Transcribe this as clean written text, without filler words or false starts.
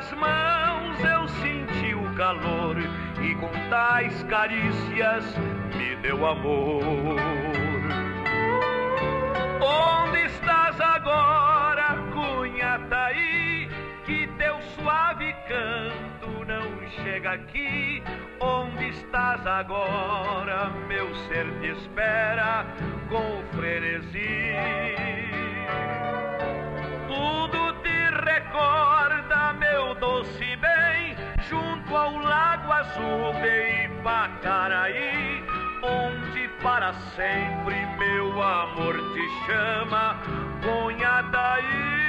tuas mãos eu senti o calor e com tais carícias me deu amor. Onde estás agora, Cunhataí? Que teu suave canto não chega aqui. Onde estás agora? Meu ser te espera com frenesi. Tudo te recorda, meu doce bem, junto ao Lago Azul de Ipacaraí, onde para sempre meu amor te chama, Cunhataí.